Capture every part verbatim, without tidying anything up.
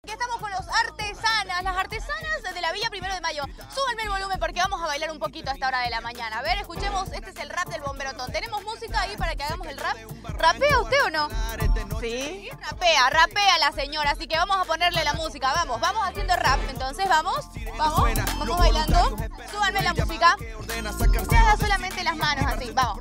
Aquí estamos con los artesanas, las artesanas de la Villa Primero de Mayo. Súbanme el volumen porque vamos a bailar un poquito a esta hora de la mañana. A ver, escuchemos, este es el rap del Bomberotón. ¿Tenemos música ahí para que hagamos el rap? ¿Rapea usted o no? Sí. Rapea, rapea la señora, así que vamos a ponerle la música. Vamos, vamos haciendo rap. Entonces, vamos, vamos, vamos bailando. Súbanme la música. Se haga solamente las manos así, vamos.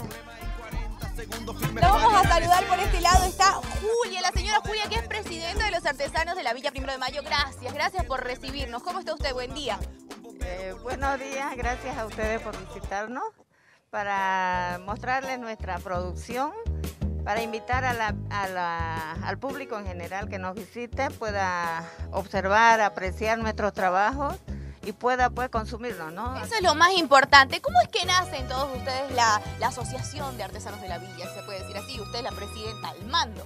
Nos vamos a saludar por este lado. Está Julia, la señora Julia, que es presidenta de los artesanos de la Villa Primero de Mayo. Gracias, gracias por recibirnos. ¿Cómo está usted? Buen día. Eh, buenos días, gracias a ustedes por visitarnos, para mostrarles nuestra producción, para invitar a la, a la, al público en general que nos visite, pueda observar, apreciar nuestros trabajos y pueda pues consumirlos, ¿no? Eso es lo más importante. ¿Cómo es que nacen todos ustedes la, la Asociación de Artesanos de la Villa? Se puede decir así, usted es la presidenta al mando.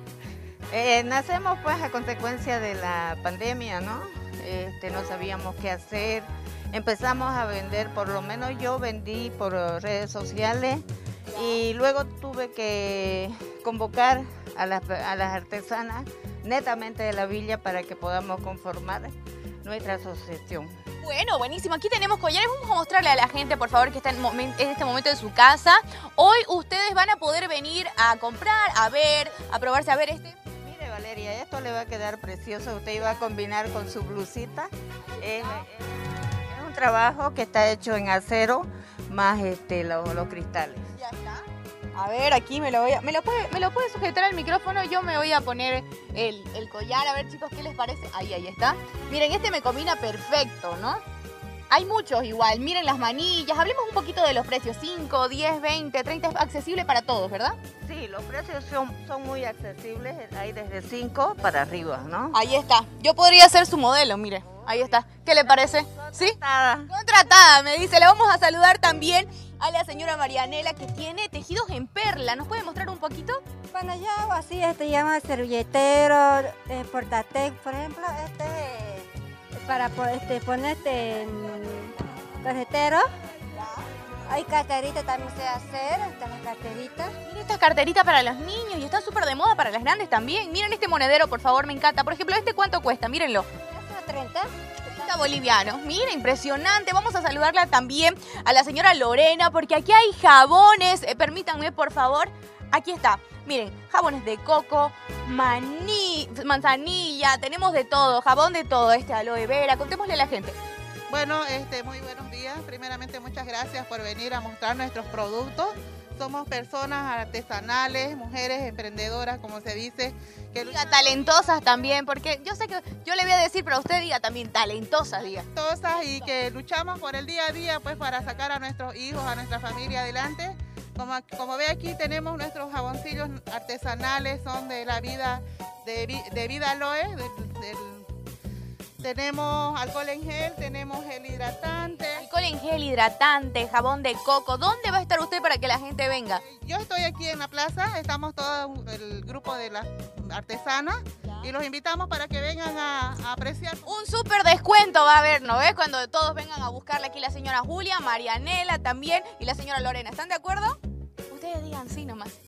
Eh, nacemos pues a consecuencia de la pandemia, ¿no? Este, no sabíamos qué hacer. Empezamos a vender, por lo menos yo vendí por redes sociales y luego tuve que convocar a las, a las artesanas netamente de la villa para que podamos conformar nuestra asociación. Bueno, buenísimo. Aquí tenemos collares. Vamos a mostrarle a la gente, por favor, que está en, momen en este momento en su casa. Hoy ustedes van a poder venir a comprar, a ver, a probarse, a ver este. Mire, Valeria, esto le va a quedar precioso. Usted iba a combinar con su blusita. Es, es, es un trabajo que está hecho en acero más este, los, los cristales. Ya está. A ver, aquí me lo voy a... ¿Me lo puede, me lo puede sujetar al micrófono? Yo me voy a poner el, el collar. A ver, chicos, ¿qué les parece? Ahí, ahí está. Miren, este me combina perfecto, ¿no? Hay muchos igual. Miren las manillas. Hablemos un poquito de los precios. cinco, diez, veinte, treinta. Es accesible para todos, ¿verdad? Sí, los precios son, son muy accesibles. Hay desde cinco para arriba, ¿no? Ahí está. Yo podría ser su modelo, mire. Ahí está. ¿Qué le parece? ¿Sí? Contratada. Contratada, me dice. Le vamos a saludar también a la señora Marianela, que tiene tejidos en perla. ¿Nos puede mostrar un poquito? Bueno, yo hago así, este llama servilletero, eh, portatec, por ejemplo, este para este, ponerte en tarjetero. Hay carteritas también se hacer, estas las carteritas. Miren estas carteritas para los niños y están súper de moda para las grandes también. Miren este monedero, por favor, me encanta. Por ejemplo, ¿este cuánto cuesta? Mírenlo. Esto treinta. treinta bolivianos. Mira, impresionante. Vamos a saludarla también a la señora Lorena, porque aquí hay jabones. Eh, permítanme, por favor. Aquí está. Miren, jabones de coco, maní, manzanilla, tenemos de todo, jabón de todo, este aloe vera. Contémosle a la gente. Bueno, este, muy buenos días. Primeramente, muchas gracias por venir a mostrar nuestros productos. Somos personas artesanales, mujeres emprendedoras, como se dice. Que diga talentosas también, porque yo sé que yo le voy a decir, pero usted diga también talentosas, diga. Talentosas y que luchamos por el día a día, pues para sacar a nuestros hijos, a nuestra familia adelante. Como, como ve aquí tenemos nuestros jaboncillos artesanales, son de la vida, de, de vida aloe, del, del, tenemos alcohol en gel, tenemos gel hidratante. Alcohol en gel, hidratante, jabón de coco. ¿Dónde va a estar usted para que la gente venga? Yo estoy aquí en la plaza, estamos todo el grupo de las artesanas y los invitamos para que vengan a, a apreciar. Un súper descuento va a haber, ¿no ves? Cuando todos vengan a buscarle aquí la señora Julia, Marianela también y la señora Lorena. ¿Están de acuerdo? Ustedes digan sí nomás.